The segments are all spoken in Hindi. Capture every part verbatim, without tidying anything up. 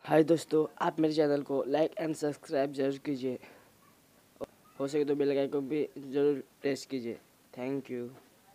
हाय दोस्तों, आप मेरे चैनल को लाइक एंड सब्सक्राइब जरूर कीजिए। हो सके तो बेल आइकन को भी जरूर प्रेस कीजिए। Thank you.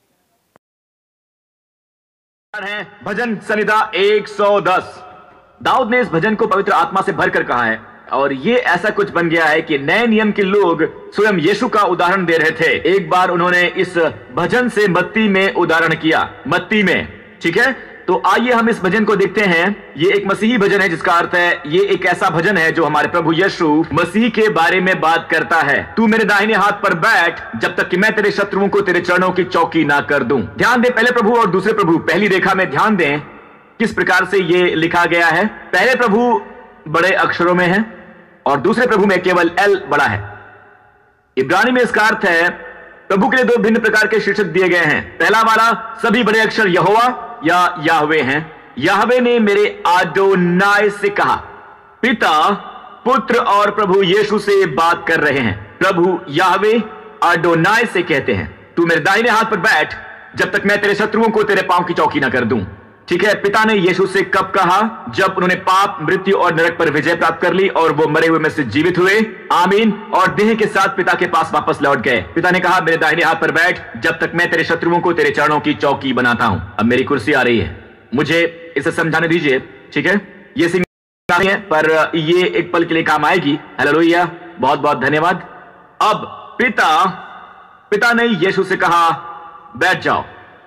है भजन संहिता एक सौ दस। दाऊद ने इस भजन को पवित्र आत्मा से भरकर कहा है और ये ऐसा कुछ बन गया है कि नए नियम के लोग स्वयं यीशु का उदाहरण दे रहे थे। एक बार उन्होंने इस भजन से मत्ती में उदाहरण किया, मत्ती में, ठीक है। तो आइए हम इस भजन को देखते हैं। ये एक मसीही भजन है, जिसका अर्थ है ये एक ऐसा भजन है जो हमारे प्रभु यीशु मसीह के बारे में बात करता है। तू मेरे दाहिने हाथ पर बैठ जब तक कि मैं तेरे शत्रुओं को तेरे चरणों की चौकी ना कर दूं। ध्यान दें, पहले प्रभु और दूसरे प्रभु, पहली रेखा में ध्यान दें किस प्रकार से ये लिखा गया है। पहले प्रभु बड़े अक्षरों में है और दूसरे प्रभु में केवल एल बड़ा है। इब्रानी में इसका अर्थ है प्रभु के लिए दो भिन्न प्रकार के शीर्षक दिए गए हैं। पहला वाला सभी बड़े अक्षर यहोवा या याहवे हैं। याहवे ने मेरे आडोनाय से कहा। पिता, पुत्र और प्रभु यीशु से बात कर रहे हैं। प्रभु याहवे आडोनाय से कहते हैं, तू मेरे दाहिने हाथ पर बैठ जब तक मैं तेरे शत्रुओं को तेरे पांव की चौकी ना कर दूं। ठीक है। पिता ने यीशु से कब कहा? जब उन्होंने पाप, मृत्यु और नरक पर विजय प्राप्त कर ली और वो मरे हुए में से जीवित हुए, आमीन, और देह के साथ पिता के पास वापस लौट गए। पिता ने कहा, मेरे दाहिने हाथ पर बैठ जब तक मैं तेरे शत्रुओं को तेरे चरणों की चौकी बनाता हूं। अब मेरी कुर्सी आ रही है, मुझे इसे समझाने दीजिए, ठीक है। ये सिंगार है पर ये एक पल के लिए काम आएगी। हालेलुया, बहुत बहुत धन्यवाद। अब पिता पिता ने यीशु से कहा, बैठ जाओ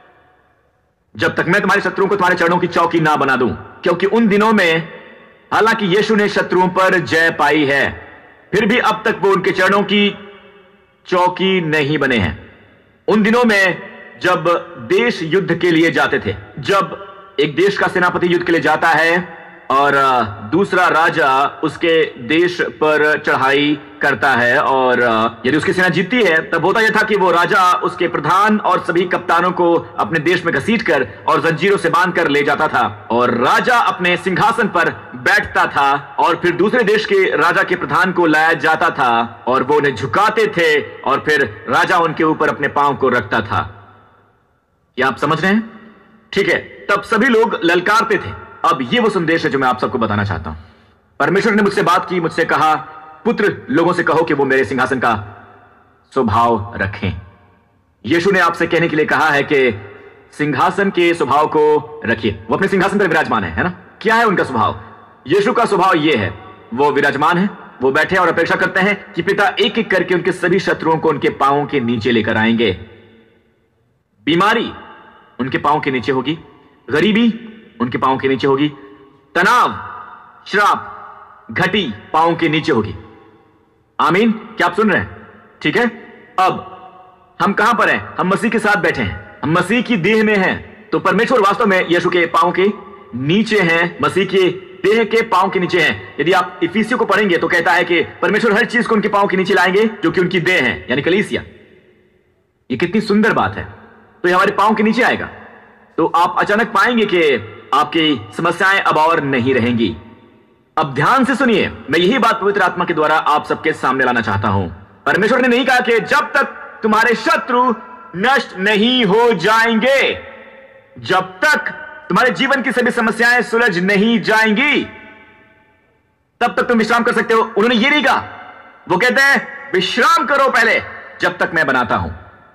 जब तक मैं तुम्हारे शत्रुओं को तुम्हारे चरणों की चौकी ना बना दूं। क्योंकि उन दिनों में हालांकि यीशु ने शत्रुओं पर जय पाई है, फिर भी अब तक वो उनके चरणों की चौकी नहीं बने हैं। उन दिनों में जब देश युद्ध के लिए जाते थे, जब एक देश का सेनापति युद्ध के लिए जाता है और दूसरा राजा उसके देश पर चढ़ाई करता है और यदि उसकी सेना जीतती है, तब होता यह था कि वो राजा उसके प्रधान और सभी कप्तानों को अपने देश में घसीटकर और जंजीरों से बांधकर ले जाता था और राजा अपने सिंहासन पर बैठता था और फिर दूसरे देश के राजा के प्रधान को लाया जाता था और वो उन्हें झुकाते थे और फिर राजा उनके ऊपर अपने पांव को रखता था। क्या आप समझ रहे हैं? ठीक है। तब सभी लोग ललकारते थे। अब ये वो संदेश है जो मैं आप सबको बताना चाहता हूं। परमेश्वर ने मुझसे बात की, मुझसे कहा, पुत्र, लोगों से कहो कि वो मेरे सिंहासन का स्वभाव रखें। यीशु ने आपसे कहने के लिए कहा है कि सिंहासन के स्वभाव को रखिए। वो अपने सिंहासन पर विराजमान है, है ना? क्या है उनका स्वभाव? यीशु का स्वभाव यह है, वो विराजमान है, वो बैठे और अपेक्षा करते हैं कि पिता एक एक करके उनके सभी शत्रुओं को उनके पांवों के नीचे लेकर आएंगे। बीमारी उनके पांवों के नीचे होगी, गरीबी उनके पांवों के नीचे होगी, तनाव, श्राप, घटी पांवों के नीचे होगी। आमीन। क्या आप सुन रहे हैं? ठीक है। अब हम कहां पर हैं? हम मसीह के साथ बैठे हैं, हम मसीह की देह में हैं। तो परमेश्वर वास्तव में यीशु के पांवों के नीचे हैं, मसीह के देह के पांव के नीचे हैं। यदि आप इफिसियों को पढ़ेंगे तो कहता है कि परमेश्वर हर चीज को उनके पांव के नीचे लाएंगे जो कि उनकी देह है, यानी कलीसिया। ये कितनी सुंदर बात है। तो ये हमारे पांव के नीचे आएगा तो आप अचानक पाएंगे कि आपकी समस्याएं अब और नहीं रहेंगी। अब ध्यान से सुनिए, मैं यही बात पवित्र आत्मा के द्वारा आप सबके सामने लाना चाहता हूं। परमेश्वर ने नहीं कहा कि जब तक तुम्हारे शत्रु नष्ट नहीं हो जाएंगे, जब तक तुम्हारे जीवन की सभी समस्याएं सुलझ नहीं जाएंगी, तब तक तुम विश्राम कर सकते हो। उन्होंने ये नहीं कहा। वो कहते हैं विश्राम करो पहले जब तक मैं बनाता हूं।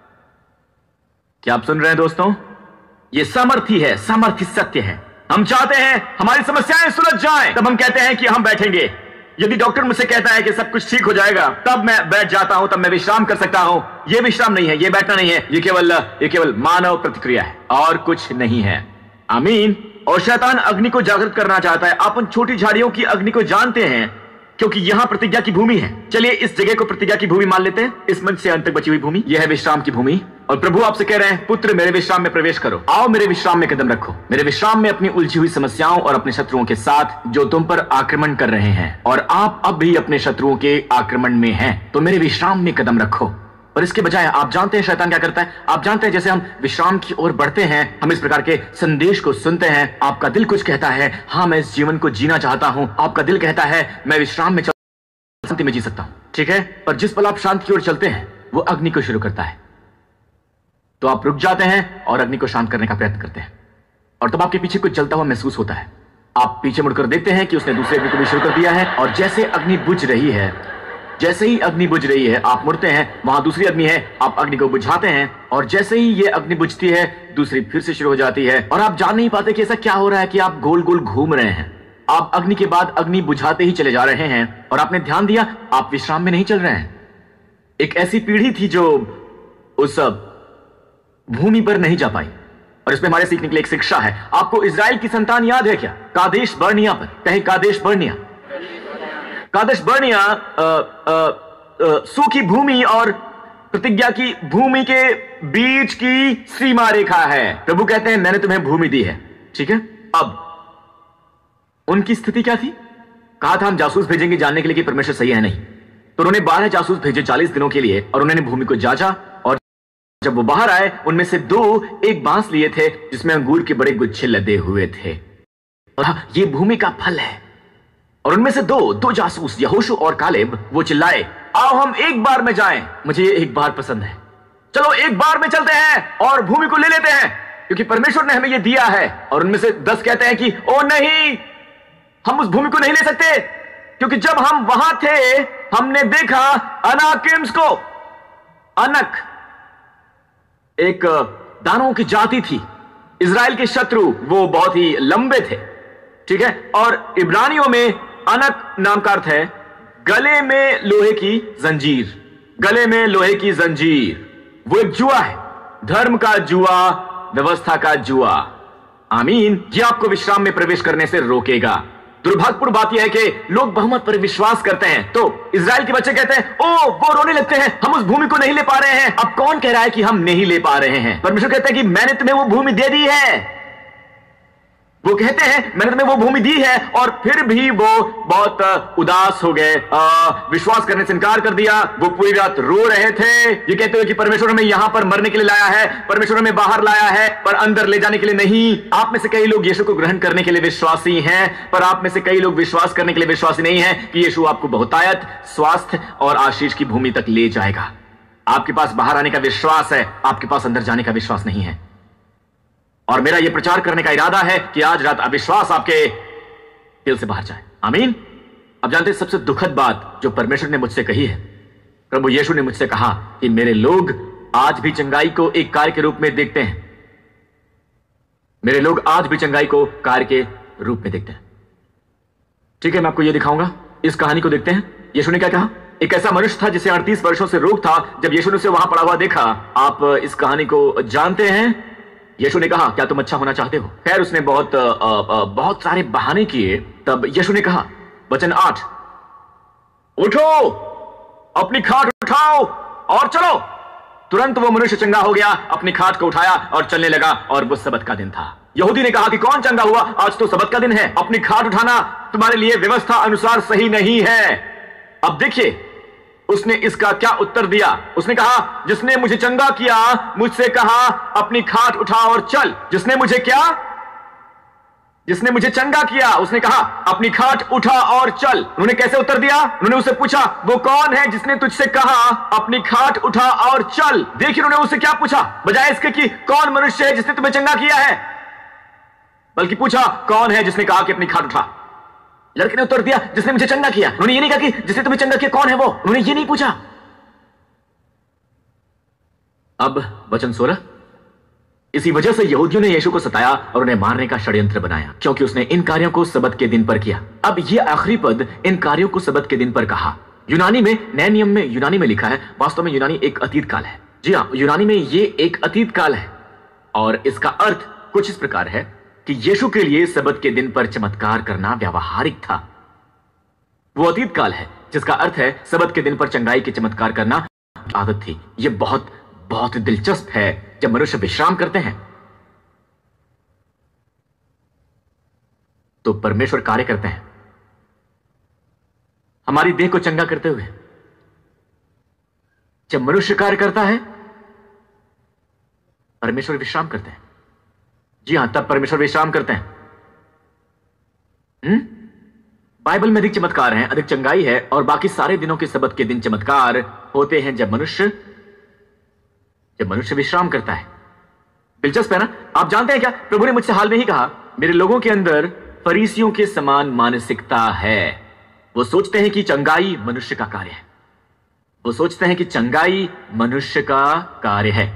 क्या आप सुन रहे हैं दोस्तों? ये सामर्थ्य है, सामर्थ्य सत्य है। हम चाहते हैं हमारी समस्याएं सुलझ जाएं, तब हम कहते हैं कि हम बैठेंगे। यदि डॉक्टर मुझसे कहता है कि सब कुछ ठीक हो जाएगा, तब मैं बैठ जाता हूं, तब मैं विश्राम कर सकता हूं। यह विश्राम नहीं है, यह बैठना नहीं है, यह केवल यह केवल मानव प्रतिक्रिया है और कुछ नहीं है। आमीन। और शैतान अग्नि को जागृत करना चाहता है। आप उन छोटी झाड़ियों की अग्नि को जानते हैं क्योंकि यहां प्रतिज्ञा की भूमि है। चलिए इस जगह को प्रतिज्ञा की भूमि मान लेते हैं। इस मंच से अंत तक बची हुई भूमि, यह है विश्राम की भूमि। और प्रभु आपसे कह रहे हैं, पुत्र, मेरे विश्राम में प्रवेश करो। आओ मेरे विश्राम में कदम रखो, मेरे विश्राम में अपनी उलझी हुई समस्याओं और अपने शत्रुओं के साथ जो तुम पर आक्रमण कर रहे हैं, और आप अब भी अपने शत्रुओं के आक्रमण में हैं, तो मेरे विश्राम में कदम रखो। और इसके बजाय आप जानते हैं शैतान क्या करता है? आप जानते हैं जैसे हम विश्राम की ओर बढ़ते हैं, हम इस प्रकार के संदेश को सुनते हैं। आपका दिल कुछ कहता है, हाँ मैं इस जीवन को जीना चाहता हूं। आपका दिल कहता है मैं विश्राम में शांति में जी सकता हूं, ठीक है। पर जिस पल आप शांति की ओर चलते हैं, वो अग्नि को शुरू करता है। तो आप रुक जाते हैं और अग्नि को शांत करने का प्रयत्न करते हैं और तब आपके पीछे कुछ जलता हुआ महसूस होता है। आप पीछे मुड़कर देखते हैं कि उसने दूसरे अग्नि को भी शुरू कर दिया है, और जैसे अग्नि बुझ रही है, जैसे ही अग्नि बुझ रही है, आप मुड़ते हैं, वहां दूसरी अग्नि है, आप अग्नि को बुझाते हैं, और जैसे ही ये अग्नि बुझती है, दूसरी फिर से शुरू हो जाती है, और आप जान नहीं पाते कि ऐसा क्या हो रहा है कि आप गोल गोल घूम रहे हैं। आप अग्नि के बाद अग्नि बुझाते ही चले जा रहे हैं, और आपने ध्यान दिया आप विश्राम में नहीं चल रहे हैं। एक ऐसी पीढ़ी थी जो उस भूमि पर नहीं जा पाई, और इसमें हमारे सीखने के लिए एक शिक्षा है। आपको इजराइल की संतान याद है क्या? कादेश बर्निया पर, कहीं कादेश बर्निया, कादेश बर्निया सूखी भूमि और प्रतिज्ञा की भूमि के बीच की सीमा रेखा है। प्रभु कहते हैं मैंने तुम्हें भूमि दी है, ठीक है। अब उनकी स्थिति क्या थी? कहा था हम जासूस भेजेंगे जानने के लिए कि परमेश्वर सही है नहीं, तो उन्होंने बारह जासूस भेजे चालीस दिनों के लिए, और उन्होंने भूमि को जांचा, और जब वो बाहर आए उनमें से दो एक बांस लिए थे जिसमें अंगूर के बड़े गुच्छे लदे हुए थे, और ये भूमि का फल है। और उनमें से दो दो जासूस यहोशू और कालेब, वो चिल्लाए आओ हम एक बार में जाएं। मुझे ये एक बार पसंद है, चलो एक बार में चलते हैं और भूमि को ले लेते हैं, क्योंकि परमेश्वर ने हमें ये दिया है। और उनमें से दस कहते हैं कि ओ नहीं, हम उस भूमि को नहीं ले सकते, क्योंकि जब हम वहां थे हमने देखा अनाकिम्स को। अनक एक दानवों की जाति थी, इजराइल के शत्रु, वो बहुत ही लंबे थे, ठीक है। और इब्रानियों में अनक नाम का अर्थ है गले में लोहे की जंजीर, गले में लोहे की जंजीर। वो एक जुआ है, धर्म का जुआ, व्यवस्था का जुआ। आमीन। ये आपको विश्राम में प्रवेश करने से रोकेगा। दुर्भाग्यपूर्ण बात यह है कि लोग बहुमत पर विश्वास करते हैं, तो इजराइल के बच्चे कहते हैं ओ वो रोने लगते हैं, हम उस भूमि को नहीं ले पा रहे हैं। अब कौन कह रहा है कि हम नहीं ले पा रहे हैं? परमेश्वर कहता है कि मैंने तुम्हें वो भूमि दे दी है। वो कहते हैं मैंने तुम्हें वो भूमि दी है, और फिर भी वो बहुत उदास हो गए, विश्वास करने से इनकार कर दिया। वो पूरी रात रो रहे थे, ये कहते हुए कि परमेश्वर हमें यहां पर मरने के लिए लाया है, परमेश्वर हमें बाहर लाया है, पर अंदर ले जाने के लिए नहीं। आप में से कई लोग यीशु को ग्रहण करने के लिए विश्वासी हैं, पर आप में से कई लोग विश्वास करने के लिए विश्वासी नहीं है कि यीशु आपको बहुतायत, स्वास्थ्य और आशीष की भूमि तक ले जाएगा। आपके पास बाहर आने का विश्वास है, आपके पास अंदर जाने का विश्वास नहीं है। और मेरा यह प्रचार करने का इरादा है कि आज रात अविश्वास आपके दिल से बाहर जाए। आमीन। अब जानते हैं सबसे दुखद बात जो परमेश्वर ने मुझसे कही है, प्रभु यीशु ने मुझसे कहा कि मेरे लोग आज भी चंगाई को एक कार्य के रूप में देखते हैं। मेरे लोग आज भी चंगाई को कार्य के रूप में देखते हैं। ठीक है, मैं आपको यह दिखाऊंगा। इस कहानी को देखते हैं। यीशु ने क्या कहा? एक ऐसा मनुष्य था जिसे अड़तीस वर्षों से रोग था। जब यीशु ने उसे वहां पड़ा हुआ देखा, आप इस कहानी को जानते हैं। यीशु ने कहा क्या तुम अच्छा होना चाहते हो? खैर उसने बहुत आ, आ, बहुत सारे बहाने किए। तब यीशु ने कहा, वचन आठ, उठो, अपनी खाट उठाओ और चलो। तुरंत वो मनुष्य चंगा हो गया, अपनी खाट को उठाया और चलने लगा, और वो सबत का दिन था। यहूदी ने कहा कि कौन चंगा हुआ? आज तो सबत का दिन है, अपनी खाट उठाना तुम्हारे लिए व्यवस्था अनुसार सही नहीं है। अब देखिए उसने इसका क्या उत्तर दिया। उसने कहा जिसने मुझे चंगा किया मुझसे कहा अपनी खाट उठा और चल। जिसने मुझे क्या? जिसने मुझे चंगा किया उसने कहा अपनी खाट उठा और चल। उन्होंने कैसे उत्तर दिया? उन्होंने उससे पूछा वो कौन है जिसने तुझसे कहा अपनी खाट उठा और चल। देखिए उन्होंने उससे क्या पूछा, बजाय इसके कि कौन मनुष्य है जिसने तुम्हें चंगा किया है, बल्कि पूछा कौन है जिसने कहा कि अपनी खाट उठा। लड़के ने उत्तर दिया जिसने मुझे चंगा किया। उन्होंने ये नहीं कहा कि जिसने तुम्हें चंगा किया कौन है वो, उन्होंने ये नहीं पूछा। अब वचन सोलह, इसी वजह से यहूदियों ने यीशु को सताया और उन्हें मारने का षड्यंत्र बनाया, क्योंकि उसने इन कार्यों को सबत के दिन पर किया। अब यह आखिरी पद इन कार्यों को सबत के दिन पर कहा। यूनानी में, नए नियम में यूनानी में लिखा है, वास्तव में यूनानी एक अतीत काल है। जी हां, यूनानी में यह एक अतीत काल है, और इसका अर्थ कुछ इस प्रकार है कि यीशु के लिए सबत के दिन पर चमत्कार करना व्यावहारिक था। वो अतीत काल है जिसका अर्थ है सबत के दिन पर चंगाई के चमत्कार करना आदत थी। यह बहुत बहुत दिलचस्प है जब मनुष्य विश्राम करते हैं तो परमेश्वर कार्य करते हैं हमारी देह को चंगा करते हुए। जब मनुष्य कार्य करता है परमेश्वर विश्राम करते हैं। जी हां, तब परमेश्वर विश्राम करते हैं। हम्म बाइबल में अधिक चमत्कार हैं, अधिक चंगाई है, और बाकी सारे दिनों के सबत के दिन चमत्कार होते हैं जब मनुष्य जब मनुष्य विश्राम करता है। दिलचस्प है ना? आप जानते हैं क्या, प्रभु ने मुझसे हाल में ही कहा मेरे लोगों के अंदर फरीसियों के समान मानसिकता है। वो सोचते हैं कि चंगाई मनुष्य का कार्य है। वो सोचते हैं कि चंगाई मनुष्य का कार्य है।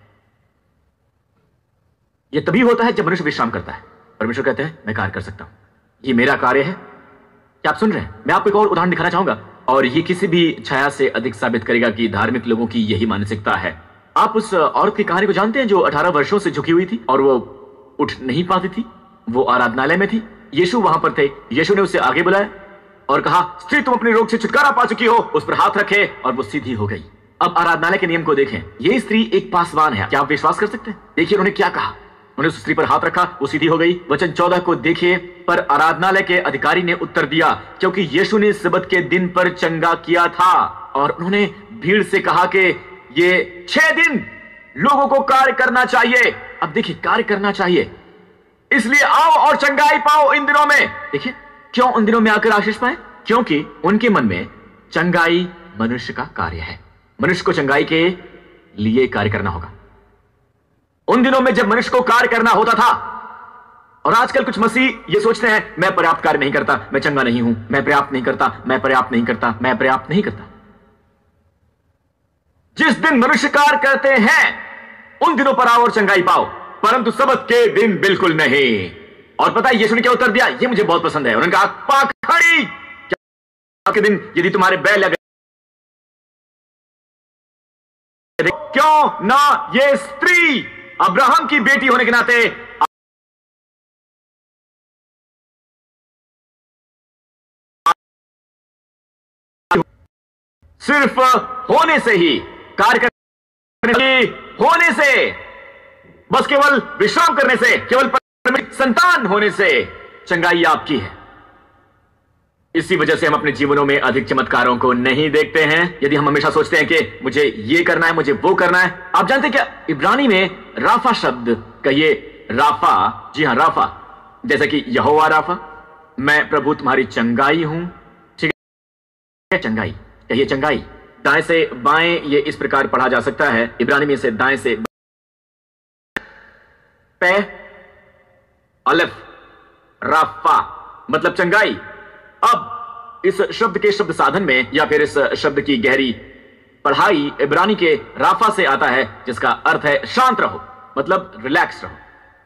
यह तभी होता है जब मनुष्य विश्राम करता है। परमेश्वर कहते हैं मैं कार्य कर सकता हूं, ये मेरा कार्य है। क्या आप सुन रहे हैं? मैं आपको एक और उदाहरण दिखाना चाहूंगा, और ये किसी भी छाया से अधिक साबित करेगा कि धार्मिक लोगों की यही मानसिकता है। आप उस औरत की कहानी को जानते हैं जो अठारह वर्षों से झुकी हुई थी और वो उठ नहीं पाती थी। वो आराधनालय में थी, यीशु वहां पर थे। यीशु ने उसे आगे बुलाया और कहा, स्त्री तुम अपने रोग से छुटकारा पा चुकी हो। उस पर हाथ रखे और वो सीधी हो गई। अब आराधनालय के नियम को देखें। ये स्त्री एक पासवान है। क्या आप विश्वास कर सकते हैं? देखिए उन्होंने क्या कहा। उन्होंने उस स्त्री पर हाथ रखा, वो सीधी हो गई। वचन चौदह को देखिए। पर आराधनालय के अधिकारी ने उत्तर दिया, क्योंकि यीशु ने सबत के दिन पर चंगा किया था। और उन्होंने भीड़ से कहा कि ये छह दिन लोगों को कार्य करना चाहिए। अब देखिए, कार्य करना चाहिए, इसलिए आओ और चंगाई पाओ इन दिनों में। देखिए क्यों उन दिनों में आकर आशीष पाए? क्योंकि उनके मन में चंगाई मनुष्य का कार्य है। मनुष्य को चंगाई के लिए कार्य करना होगा। उन दिनों में जब मनुष्य को कार्य करना होता था, और आजकल कुछ मसीह ये सोचते हैं, मैं पर्याप्त कार्य नहीं करता, मैं चंगा नहीं हूं, मैं पर्याप्त नहीं करता, मैं पर्याप्त नहीं करता, मैं पर्याप्त नहीं करता। जिस दिन मनुष्य कार्य करते हैं उन दिनों पर आओ और चंगाई पाओ, परंतु सबत के दिन बिल्कुल नहीं। और पता है यीशु ने क्या उत्तर दिया? ये मुझे बहुत पसंद है। उन्होंने कहा, पाखंडी, क्या के दिन यदि तुम्हारे बैल लगे, क्यों ना ये स्त्री अब्राहम की बेटी होने के नाते सिर्फ होने से ही, कार्य करने से, होने से, बस केवल विश्राम करने से, केवल संतान होने से चंगाई आपकी है। इसी वजह से हम अपने जीवनों में अधिक चमत्कारों को नहीं देखते हैं। यदि हम हमेशा सोचते हैं कि मुझे ये करना है, मुझे वो करना है। आप जानते हैं क्या इब्रानी में राफा शब्द कहिए, राफा, जी हां राफा, जैसे कि यहोवा राफा, मैं प्रभु तुम्हारी चंगाई हूं। ठीक है, चंगाई कहिए, चंगाई। दाएं से बाएं ये इस प्रकार पढ़ा जा सकता है। इब्रानी में से दाएं से पे, अलिफ, राफा मतलब चंगाई। अब इस शब्द के शब्द साधन में या फिर इस शब्द की गहरी पढ़ाई इब्रानी के राफा से आता है, जिसका अर्थ है शांत रहो, मतलब रिलैक्स रहो।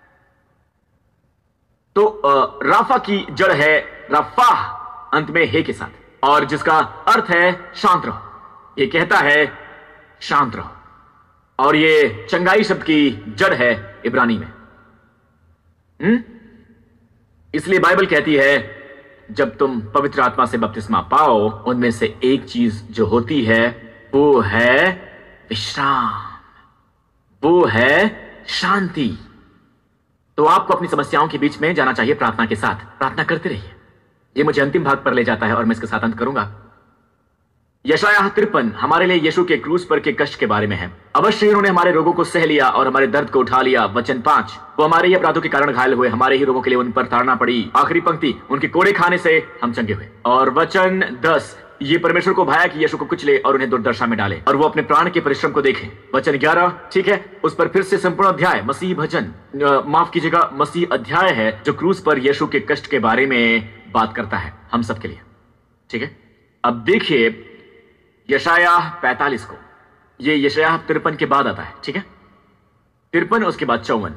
तो राफा की जड़ है रफाह, अंत में हे के साथ, और जिसका अर्थ है शांत रहो। ये कहता है शांत रहो, और ये चंगाई शब्द की जड़ है इब्रानी में। हम्म इसलिए बाइबल कहती है जब तुम पवित्र आत्मा से बपतिस्मा पाओ, उनमें से एक चीज जो होती है वो है विश्राम, वो है शांति। तो आपको अपनी समस्याओं के बीच में जाना चाहिए प्रार्थना के साथ। प्रार्थना करते रहिए। ये मुझे अंतिम भाग पर ले जाता है और मैं इसके साथ अंत करूंगा। यशायाह तिरपन हमारे लिए यीशु के क्रूस पर के कष्ट के बारे में है। अवश्य उन्होंने हमारे रोगों को सह लिया और हमारे दर्द को उठा लिया। वचन पांच, वो हमारे ही अपराधों के कारण घायल हुए, हमारे ही रोगों के लिए उन पर ताड़ना पड़ी। आखिरी पंक्ति, उनके कोड़े खाने से हम चंगे हुए। और वचन दस, ये परमेश्वर को भाया कि यीशु को कुचले और उन्हें दुर्दशा में डाले और वो अपने प्राण के परिश्रम को देखें। वचन ग्यारह, ठीक है, उस पर फिर से संपूर्ण अध्याय मसीह भजन, माफ कीजिएगा मसीह अध्याय है जो क्रूस पर यीशु के कष्ट के बारे में बात करता है हम सबके लिए। ठीक है, अब देखिए यशायाह पैंतालीस को, ये यशायाह तिरपन के बाद आता है। ठीक है, तिरपन उसके बाद चौवन।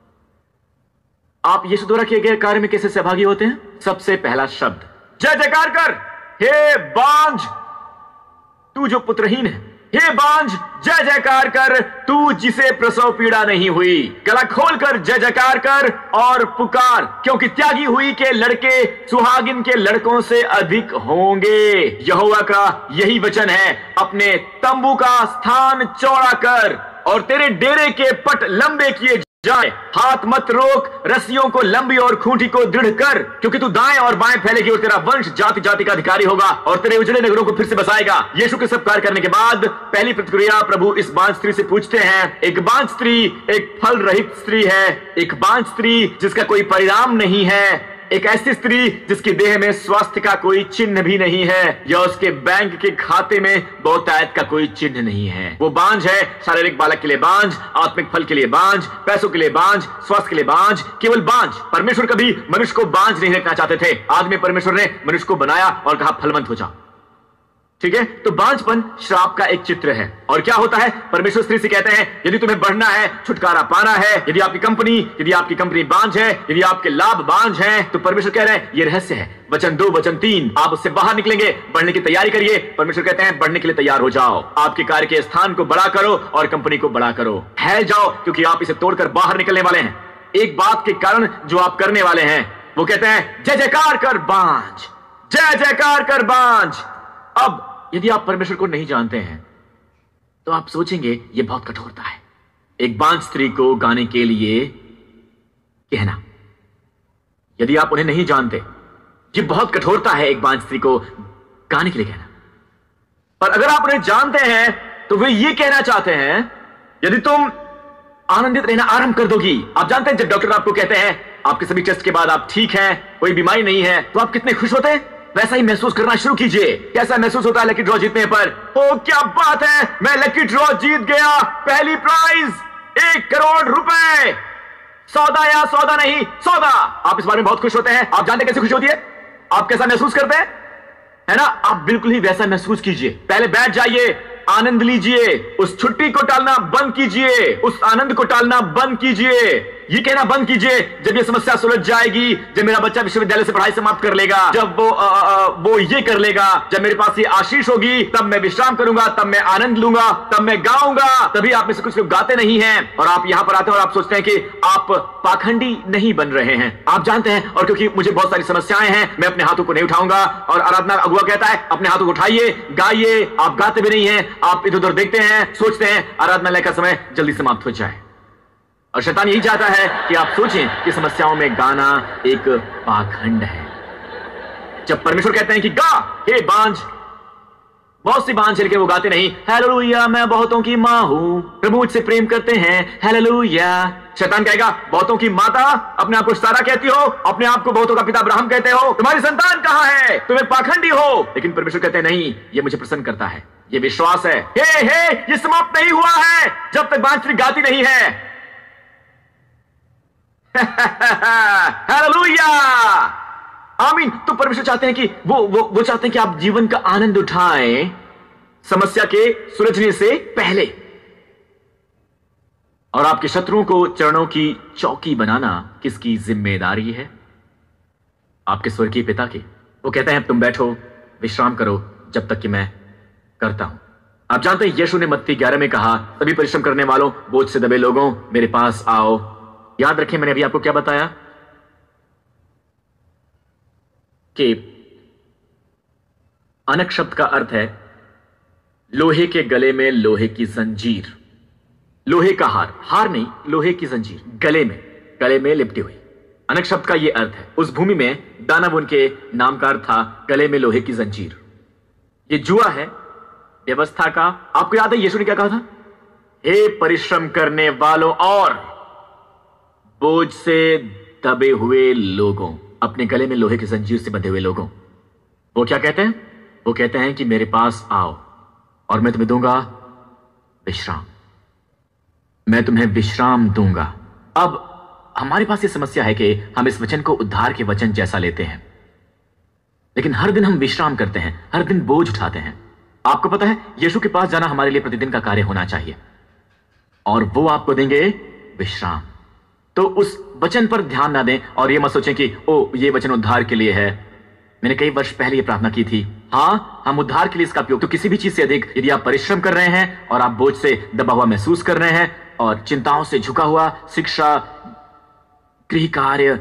आप यीशु द्वारा किए गए कार्य में कैसे सहभागी होते हैं? सबसे पहला शब्द जय जयकार कर, हे बांझ तू जो पुत्रहीन है, हे बांझ जय जयकार कर, तू जिसे प्रसव पीड़ा नहीं हुई। गला खोलकर जय जयकार कर और पुकार, क्योंकि त्यागी हुई के लड़के सुहागिन के लड़कों से अधिक होंगे। यहोवा का यही वचन है, अपने तंबू का स्थान चौड़ा कर और तेरे डेरे के पट लंबे किए जाए। हाथ मत रोक, रस्सियों को लंबी और खूंटी को दृढ़ कर, क्योंकि तू दाएं और बाएं फैलेगी और तेरा वंश जाति जाति का अधिकारी होगा और तेरे उजड़े नगरों को फिर से बसाएगा। यीशु के सब कार्य करने के बाद पहली प्रतिक्रिया प्रभु इस बांझ स्त्री से पूछते हैं। एक बांझ स्त्री एक फल रहित स्त्री है, एक बांझ स्त्री जिसका कोई परिणाम नहीं है, एक ऐसी स्त्री जिसकी देह में स्वास्थ्य का कोई चिन्ह भी नहीं है या उसके बैंक के खाते में बहुतायत का कोई चिन्ह नहीं है। वो बांझ है, शारीरिक बालक के लिए बांझ, आत्मिक फल के लिए बांझ, पैसों के लिए बांझ, स्वास्थ्य के लिए बांझ, केवल बांझ। परमेश्वर कभी मनुष्य को बांझ नहीं रखना चाहते थे। आज में परमेश्वर ने मनुष्य को बनाया और कहा फलवंत हो जाओ। ठीक है, तो बांझपन श्राप का एक चित्र है। और क्या होता है, परमेश्वर स्त्री से कहते हैं यदि तुम्हें बढ़ना है, छुटकारा पाना है, यदि आपकी कंपनी यदि आपकी कंपनी बांझ है, यदि आपके लाभ बांझ हैं, तो परमेश्वर कह रहे हैं ये रहस्य है। वचन दो वचन तीन, आप उससे बाहर निकलेंगे, बढ़ने की तैयारी करिए। परमेश्वर कहते हैं बढ़ने के लिए तैयार हो जाओ, आपके कार्य के स्थान को बड़ा करो और कंपनी को बड़ा करो, फैल जाओ, क्योंकि आप इसे तोड़कर बाहर निकलने वाले हैं। एक बात के कारण जो आप करने वाले हैं, वो कहते हैं जय जयकार कर बांझ, जय जयकार कर बांझ। अब यदि आप परमेश्वर को नहीं जानते हैं तो आप सोचेंगे यह बहुत कठोरता है एक बांझ स्त्री को गाने के लिए कहना। यदि आप उन्हें नहीं जानते, यह बहुत कठोरता है एक बांझ स्त्री को गाने के लिए कहना। पर अगर आप उन्हें जानते हैं तो वे ये कहना चाहते हैं यदि तुम आनंदित रहना आरंभ कर दोगी। आप जानते हैं जब डॉक्टर आपको कहते हैं आपके सभी टेस्ट के बाद आप ठीक हैं, कोई बीमारी नहीं है, तो आप कितने खुश होते हैं। वैसा ही महसूस करना शुरू कीजिए। कैसा महसूस होता है लकी ड्रॉ जीतने पर? ओ क्या बात है, मैं लकी ड्रॉ जीत गया, पहली प्राइज एक करोड़ रुपए, सौदा या सौदा नहीं सौदा। आप इस बारे में बहुत खुश होते हैं। आप जानते कैसे खुशी होती है, आप कैसा महसूस करते हैं, है ना? आप बिल्कुल ही वैसा महसूस कीजिए। पहले बैठ जाइए, आनंद लीजिए, उस छुट्टी को टालना बंद कीजिए, उस आनंद को टालना बंद कीजिए। ये कहना बंद कीजिए जब ये समस्या सुलझ जाएगी, जब मेरा बच्चा विश्वविद्यालय से पढ़ाई समाप्त कर लेगा, जब वो आ, आ, वो ये कर लेगा, जब मेरे पास ये आशीष होगी, तब मैं विश्राम करूंगा, तब मैं आनंद लूंगा, तब मैं गाऊंगा। तभी आप में से कुछ लोग गाते नहीं हैं और आप यहां पर आते हैं और आप सोचते हैं कि आप पाखंडी नहीं बन रहे हैं। आप जानते हैं, और क्योंकि मुझे बहुत सारी समस्याएं हैं, मैं अपने हाथों को नहीं उठाऊंगा। और आराधना अगुआ कहता है अपने हाथों को उठाइए, गाइए। आप गाते भी नहीं हैं, आप इधर उधर देखते हैं, सोचते हैं आराधनालय का समय जल्दी समाप्त हो जाए। और शैतान यही चाहता है कि आप सोचें कि समस्याओं में गाना एक पाखंड है। जब परमेश्वर कहते हैं कि गा हे बांझ, बहुत सी बांझ लेके वो गाते नहीं हालेलुया मैं बहुतों की मां हूं, प्रभु मुझसे प्रेम करते हैं हालेलुया। शैतान कहेगा बहुतों की माता, अपने आप को सारा कहती हो, अपने आप को बहुतों का पिता अब्राहम कहते हो, तुम्हारी संतान कहां है, तुम्हें पाखंडी हो। लेकिन परमेश्वर कहते हैं नहीं, ये मुझे प्रसन्न करता है, ये विश्वास है। हे हे ये समाप्त नहीं हुआ है जब तक बांझ स्त्री गाती नहीं है। हालेलुया आमीन। तो परमेश्वर चाहते हैं कि वो वो वो चाहते हैं कि आप जीवन का आनंद उठाएं समस्या के सुलझने से पहले। और आपके शत्रुओं को चरणों की चौकी बनाना किसकी जिम्मेदारी है? आपके स्वर्गीय पिता की। वो कहते हैं तुम बैठो, विश्राम करो जब तक कि मैं करता हूं। आप जानते हैं यीशु ने मत्ती ग्यारह में कहा सभी परिश्रम करने वालों, बोझ से दबे लोगों, मेरे पास आओ। याद रखें मैंने अभी आपको क्या बताया कि अनक शब्द का अर्थ है लोहे के गले में लोहे की जंजीर, लोहे का हार, हार नहीं लोहे की जंजीर, गले में गले में लिपटी हुई। अनक शब्द का यह अर्थ है। उस भूमि में दानव उनके नाम का अर्थ था गले में लोहे की जंजीर। यह जुआ है व्यवस्था का। आपको याद है यीशु ने क्या कहा था? हे परिश्रम करने वालों और बोझ से दबे हुए लोगों, अपने गले में लोहे की जंजीर से बंधे हुए लोगों, वो क्या कहते हैं? वो कहते हैं कि मेरे पास आओ और मैं तुम्हें दूंगा विश्राम, मैं तुम्हें विश्राम दूंगा। अब हमारे पास ये समस्या है कि हम इस वचन को उद्धार के वचन जैसा लेते हैं, लेकिन हर दिन हम विश्राम करते हैं, हर दिन बोझ उठाते हैं। आपको पता है यीशु के पास जाना हमारे लिए प्रतिदिन का कार्य होना चाहिए और वो आपको देंगे विश्राम। तो उस वचन पर ध्यान ना दें और ये मत सोचें कि ओ ये वचन उद्धार के लिए है। मैंने कई वर्ष पहले ये प्रार्थना की थी। हाँ, हम उद्धार के लिए इसका उपयोग तो किसी भी चीज से अधिक यदि आप परिश्रम कर रहे हैं और आप बोझ से दबा हुआ महसूस कर रहे हैं और चिंताओं से झुका हुआ, शिक्षा, गृह कार्य,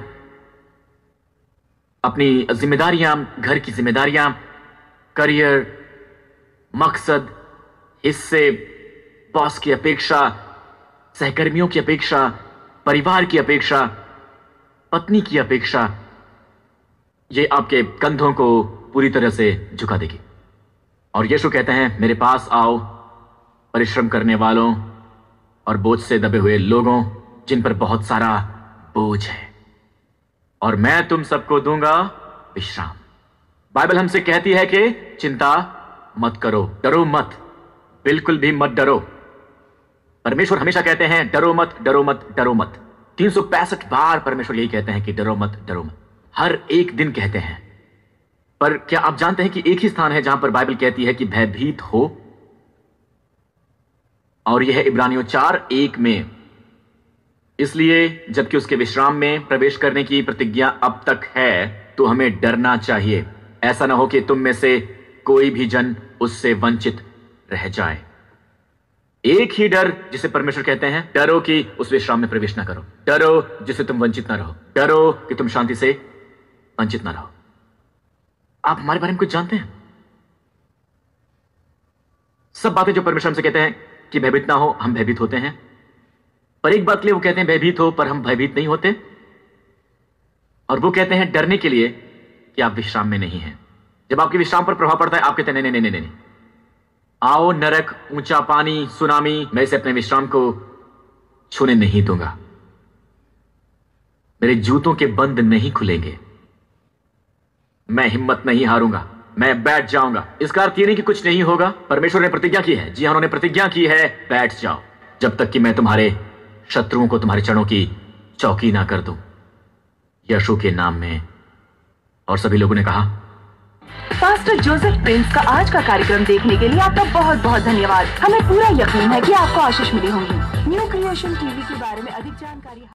अपनी जिम्मेदारियां, घर की जिम्मेदारियां, करियर, मकसद, हिस्से, बॉस की अपेक्षा, सहकर्मियों की अपेक्षा, परिवार की अपेक्षा, पत्नी की अपेक्षा, ये आपके कंधों को पूरी तरह से झुका देगी। और यीशु कहते हैं मेरे पास आओ परिश्रम करने वालों और बोझ से दबे हुए लोगों जिन पर बहुत सारा बोझ है, और मैं तुम सबको दूंगा विश्राम। बाइबल हमसे कहती है कि चिंता मत करो, डरो मत, बिल्कुल भी मत डरो। परमेश्वर हमेशा कहते हैं डरो मत, डरो मत, डरो मत। तीन सौ पैंसठ बार परमेश्वर यही कहते हैं कि डरो मत, डरो मत। हर एक दिन कहते हैं। पर क्या आप जानते हैं कि एक ही स्थान है जहां पर बाइबल कहती है कि भयभीत हो, और यह है इब्रानियों चार एक में। इसलिए जबकि उसके विश्राम में प्रवेश करने की प्रतिज्ञा अब तक है, तो हमें डरना चाहिए। ऐसा ना हो कि तुम में से कोई भी जन उससे वंचित रह जाए। एक ही डर जिसे परमेश्वर कहते हैं, डरो कि उस विश्राम में प्रवेश ना करो, डरो जिससे तुम वंचित ना रहो, डरो कि तुम शांति से वंचित ना रहो। आप हमारे बारे में कुछ जानते हैं? सब बातें जो परमेश्वर हमसे कहते हैं कि भयभीत ना हो, हम भयभीत होते हैं। पर एक बात के लिए वो कहते हैं भयभीत हो, पर हम भयभीत नहीं होते। और वो कहते हैं डरने के लिए कि आप विश्राम में नहीं हैं। जब आपके विश्राम पर प्रभाव पड़ता है, आप कहते हैं नहीं नहीं नहीं नहीं, आओ नरक, ऊंचा पानी, सुनामी, मैं इसे अपने विश्राम को छूने नहीं दूंगा। मेरे जूतों के बंद नहीं खुलेंगे, मैं हिम्मत नहीं हारूंगा, मैं बैठ जाऊंगा। इसका अर्थ ये नहीं कि कुछ नहीं होगा। परमेश्वर ने प्रतिज्ञा की है, जी हां, उन्होंने प्रतिज्ञा की है, बैठ जाओ जब तक कि मैं तुम्हारे शत्रुओं को तुम्हारे चरणों की चौकी ना कर दूं, यीशु के नाम में। और सभी लोगों ने कहा। पास्टर जोसेफ प्रिंस का आज का कार्यक्रम देखने के लिए आपका बहुत बहुत धन्यवाद। हमें पूरा यकीन है कि आपको आशीष मिली होगी। न्यू क्रिएशन टीवी के बारे में अधिक जानकारी